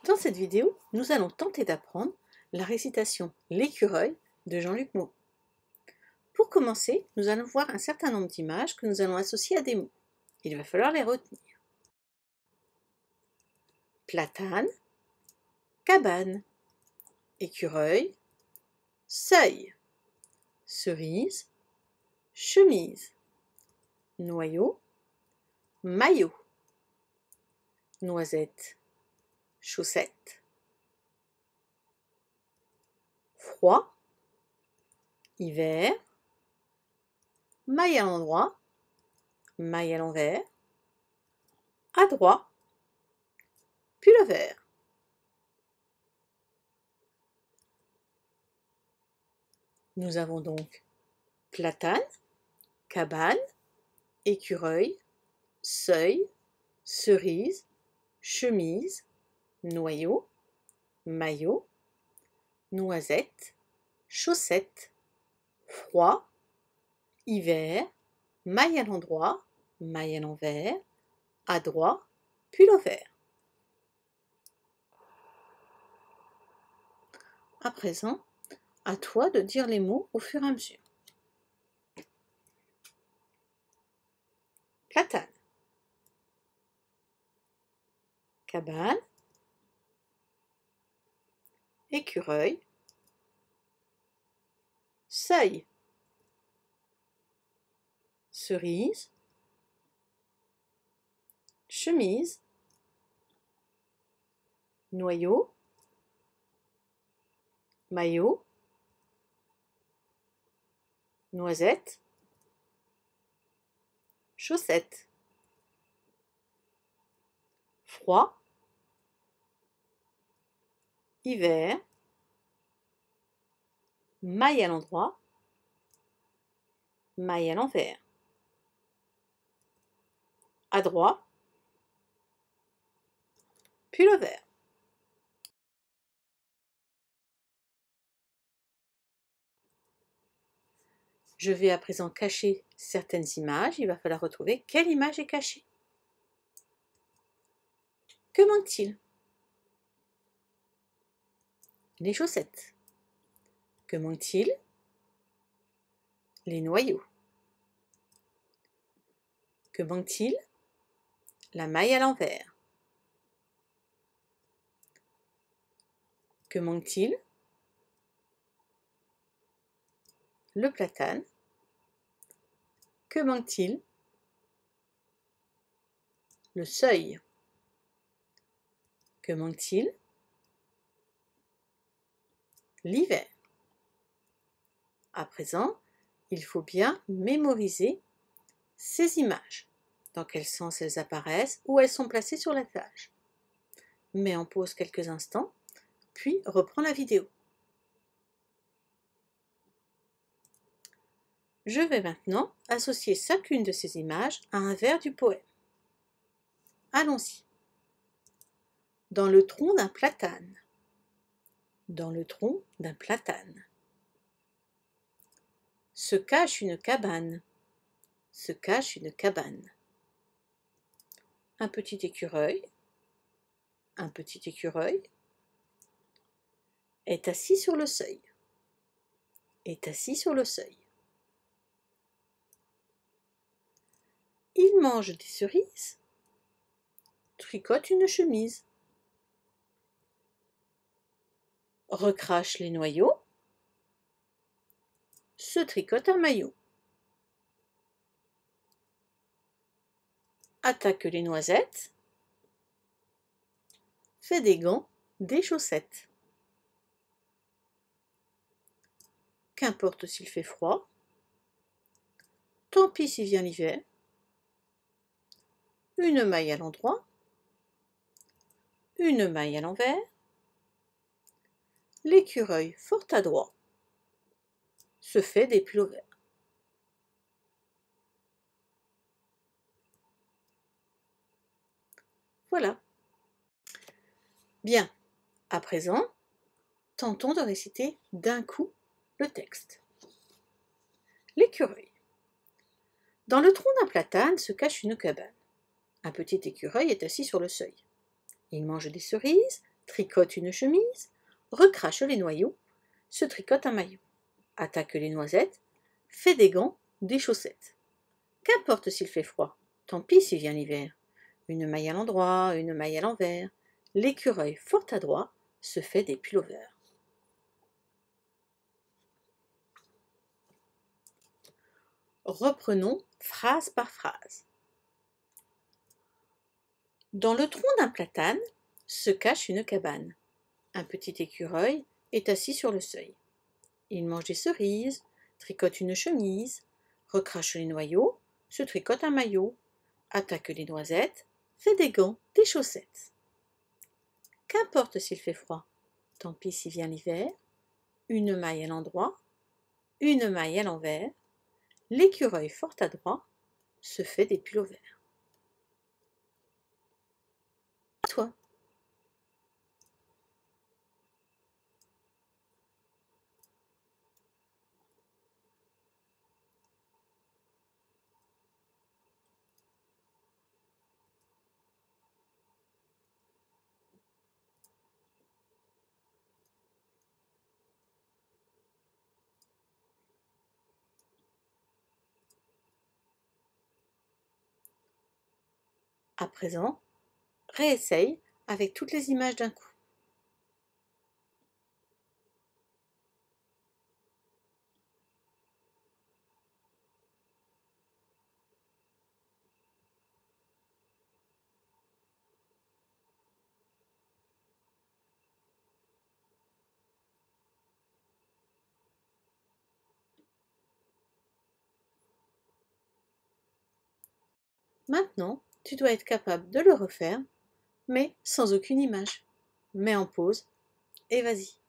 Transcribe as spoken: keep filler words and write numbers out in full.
Dans cette vidéo, nous allons tenter d'apprendre la récitation L'écureuil de Jean-Luc Moreau. Pour commencer, nous allons voir un certain nombre d'images que nous allons associer à des mots. Il va falloir les retenir. Platane, cabane, écureuil, seuil, cerise, chemise, noyau, maillot, noisette, chaussette, froid, hiver, maille à l'endroit, maille à l'envers, adroit, pullover. Nous avons donc platane, cabane, écureuil, seuil, cerise, chemise, noyau, maillot, noisette, chaussette, froid, hiver, maille à l'endroit, maille à l'envers, adroit, pullover. À présent, à toi de dire les mots au fur et à mesure. Platane, cabane, écureuil, seuil, cerise, chemise, noyau, maillot, noisette, chaussette, froid, hiver, maille à l'endroit, maille à l'envers, adroit, pullover. Je vais à présent cacher certaines images. Il va falloir retrouver quelle image est cachée. Que manque-t-il? Les chaussettes. Que manque-t-il? Les noyaux. Que manque-t-il? La maille à l'envers. Que manque-t-il? Le platane. Que manque-t-il? Le seuil. Que manque-t-il? L'hiver. À présent, il faut bien mémoriser ces images. Dans quel sens elles apparaissent, où elles sont placées sur la page. Mets en pause quelques instants, puis reprends la vidéo. Je vais maintenant associer chacune de ces images à un vers du poème. Allons-y. Dans le tronc d'un platane. Dans le tronc d'un platane. Se cache une cabane. Se cache une cabane. Un petit écureuil. Un petit écureuil. Est assis sur le seuil. Est assis sur le seuil. Il mange des cerises. Tricote une chemise. Recrache les noyaux. Se tricote un maillot. Attaque les noisettes. Fait des gants, des chaussettes. Qu'importe s'il fait froid. Tant pis si vient l'hiver. Une maille à l'endroit. Une maille à l'envers. L'écureuil fort adroit se fait des pullovers. Voilà. Bien, à présent, tentons de réciter d'un coup le texte. L'écureuil. Dans le tronc d'un platane se cache une cabane. Un petit écureuil est assis sur le seuil. Il mange des cerises, tricote une chemise, recrache les noyaux, se tricote un maillot, attaque les noisettes, fait des gants, des chaussettes. Qu'importe s'il fait froid, tant pis s'il vient l'hiver. Une maille à l'endroit, une maille à l'envers, l'écureuil fort adroit se fait des pullovers. Reprenons phrase par phrase. Dans le tronc d'un platane se cache une cabane. Un petit écureuil est assis sur le seuil. Il mange des cerises, tricote une chemise, recrache les noyaux, se tricote un maillot, attaque les noisettes, fait des gants, des chaussettes. Qu'importe s'il fait froid, tant pis s'il vient l'hiver, une maille à l'endroit, une maille à l'envers, l'écureuil fort adroit se fait des pullovers. À toi. À présent, réessaye avec toutes les images d'un coup. Maintenant, tu dois être capable de le refaire, mais sans aucune image. Mets en pause et vas-y.